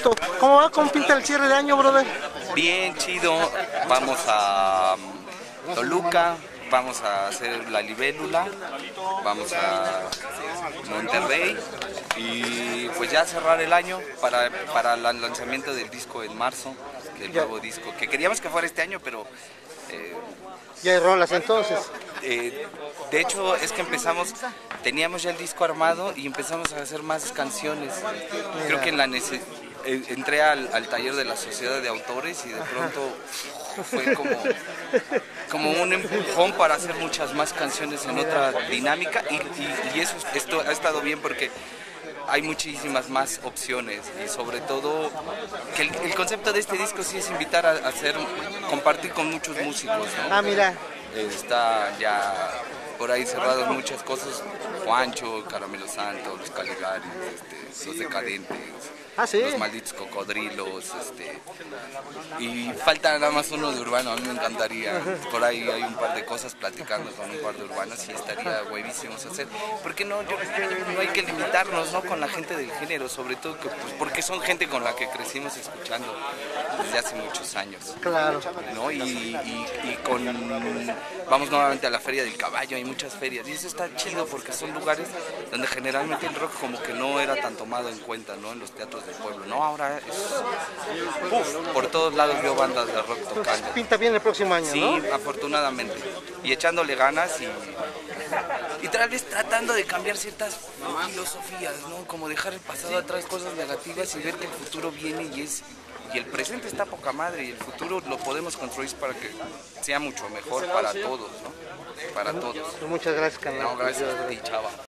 Roberto, ¿cómo va? ¿Cómo pinta el cierre de año, brother? Bien, chido. Vamos a Toluca, vamos a hacer La Libélula, vamos a Monterrey y pues ya cerrar el año para el lanzamiento del disco en marzo, del nuevo disco, que queríamos que fuera este año, pero... Ya hay rolas entonces. De hecho es que teníamos ya el disco armado y empezamos a hacer más canciones. Creo que entré al taller de la Sociedad de Autores y de pronto fue como un empujón para hacer muchas más canciones en otra dinámica y esto ha estado bien porque hay muchísimas más opciones y sobre todo que el concepto de este disco sí es invitar a compartir con muchos músicos, ¿no? Ah, mira. Está ya por ahí cerradas muchas cosas, Juancho, Caramelo Santo, Los Caligaris, Los Decadentes, Ah, ¿sí? Los Malditos Cocodrilos, y falta nada más uno de urbano, a mí me encantaría, por ahí hay un par de cosas platicando con un par de urbanos y estaría huevísimos hacer, porque no hay que limitarnos, ¿no? Con la gente del género, sobre todo porque son gente con la que crecimos escuchando desde hace muchos años. Claro. ¿No? Vamos nuevamente a la Feria del Caballo, hay muchas ferias y eso está chido porque son lugares donde generalmente el rock como que no era tan tomado en cuenta, ¿no? En los teatros del pueblo, ¿no? Ahora por todos lados veo bandas de rock tocando. Pinta bien el próximo año, sí, ¿no? Sí, afortunadamente. Y echándole ganas y tal vez tratando de cambiar ciertas filosofías, ¿no? Como dejar el pasado atrás, cosas negativas y ver que el futuro viene y el presente está poca madre y el futuro lo podemos construir para que sea mucho mejor para todos, ¿no? Para todos. Muchas gracias, carnal. No, gracias a ti, chava.